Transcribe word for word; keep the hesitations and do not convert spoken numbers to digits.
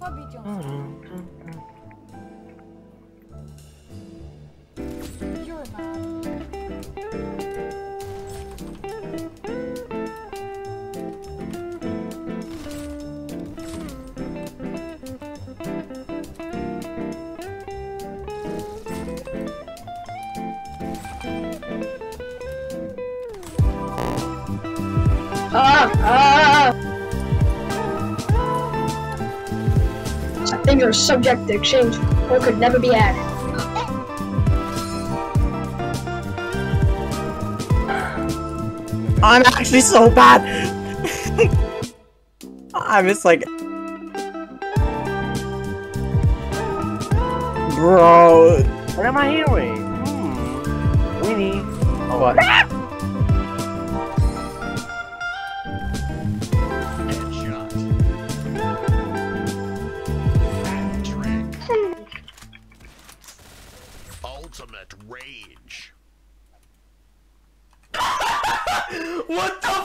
You're mad. Ah! Ah! Things are subject to exchange or could never be added. I'm actually so bad! I miss like... Bro... What am I hearing? Hmm. Winnie. Oh, what? Headshot. Trick. Ultimate rage. What the